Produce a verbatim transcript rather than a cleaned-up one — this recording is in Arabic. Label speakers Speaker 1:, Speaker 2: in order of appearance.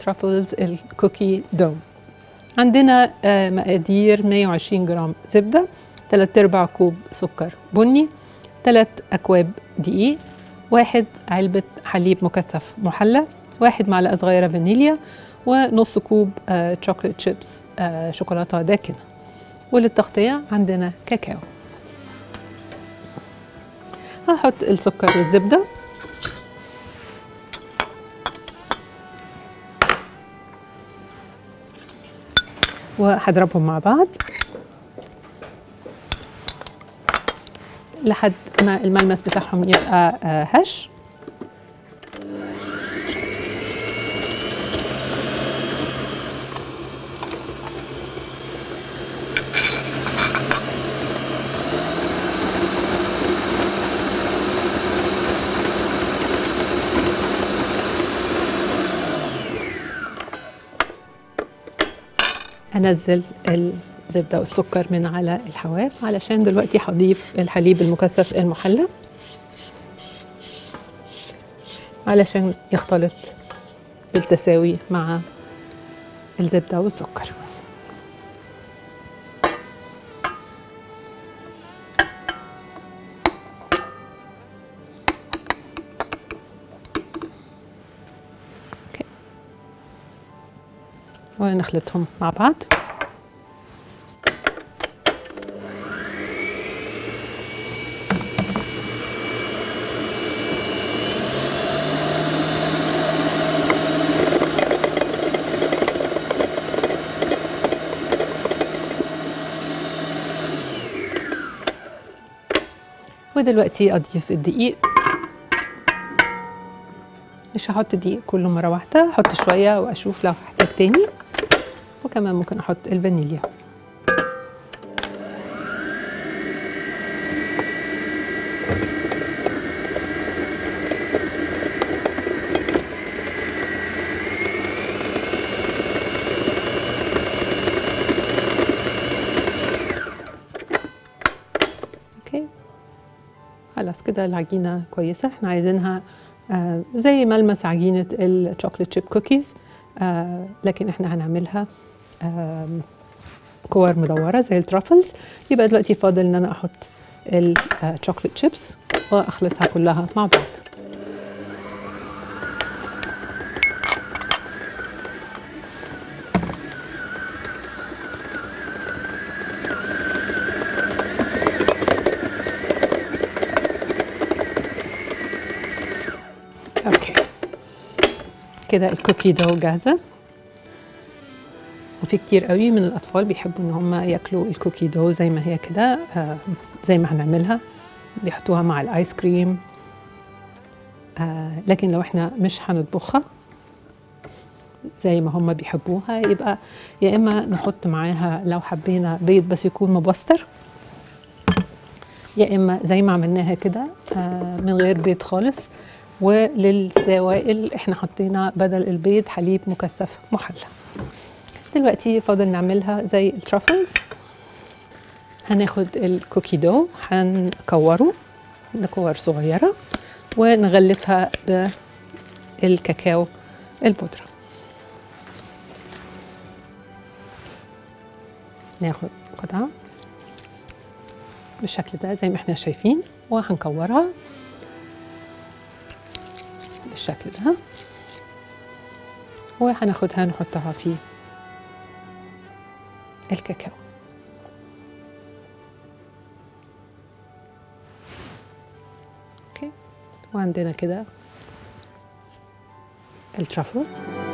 Speaker 1: الترافلز الكوكي دو. عندنا مقادير مية وعشرين جرام زبدة، تلات ارباع كوب سكر بني، تلات أكواب دقيق، واحد علبة حليب مكثف محلى، واحد معلقة صغيرة فانيليا، ونص كوب آه شوكولات شيبس آه شوكولاتة داكنة. وللتغطية عندنا كاكاو. هحط السكر والزبدة وهضربهم مع بعض لحد ما الملمس بتاعهم يبقى آه هش. أنزل الزبدة والسكر من على الحواف علشان دلوقتي هضيف الحليب المكثف المحلى علشان يختلط بالتساوي مع الزبدة والسكر. ونخلطهم مع بعض. ودلوقتي أضيف الدقيق. مش هحط الدقيق كله مرة واحدة، هحط شوية وأشوف لو هحتاج تاني، وكمان ممكن أحط الفانيليا. اوكي خلاص كده العجينة كويسة. احنا عايزينها آه زي ملمس عجينة الشوكولات شيب كوكيز، آه لكن احنا هنعملها آه كور مدورة زي الترافلز. يبقى دلوقتي فاضل ان انا احط الشوكولات شيبس واخلطها كلها مع بعض. اوكي كده الكوكي دو جاهزة. وفي كتير قوي من الأطفال بيحبوا إن هم ياكلوا الكوكي دو زي ما هي كده، آه زي ما هنعملها، بيحطوها مع الآيس كريم. آه لكن لو احنا مش هنطبخها زي ما هم بيحبوها، يبقى يا إما نحط معاها لو حبينا بيض بس يكون مبستر، يا إما زي ما عملناها كده آه من غير بيض خالص. وللسوائل احنا حطينا بدل البيض حليب مكثف محلى. دلوقتي فاضل نعملها زي الترافلز. هناخد الكوكي دو هنكوره لكور صغيرة ونغلفها بالكاكاو البودرة. ناخد قطعة بالشكل ده زي ما احنا شايفين، وهنكورها بالشكل ده، وهناخدها نحطها في الكاكاو. اوكي وعندنا كده الترافل.